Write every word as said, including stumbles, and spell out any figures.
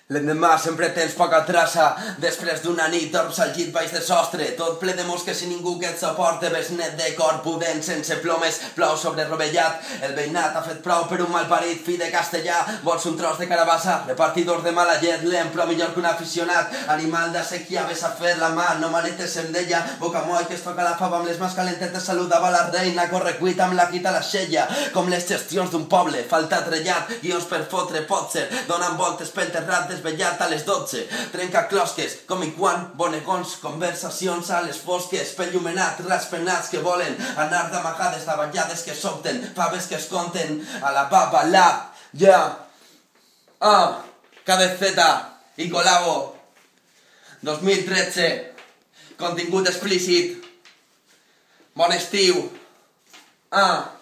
L'endemà sempre tens poca traça, després d'una nit dorms al llit baix de sostre, tot ple de mosques i ningú que et suporte, ves net de cor pudent sense plomes, plou sobre rovellat, el veïnat ha fet prou per un malparit fi de castellà, vols un tros de carabassa, repartidor de mala llet, lent però millor que un aficionat, animal de sequia, ves a fer la mà, no manetes em deia, boca moll que es toca la fava amb les mans calentetes, saludava la reina, corre cuit amb la quita la xella, com les gestions d'un poble, falta trellat, guions per fotre potser, donant voltes pel terrat desvellat a les dotze, trenca closques, com i quan, bonegons, conversacions a les fosques, pellumenat, raspenats que volen anar d'amagades, davallades que sobten, faves que es conten, a la baba, la, ja, ah, K D Z i Colabo, dos mil tretze, contingut explícit, bon estiu, ah,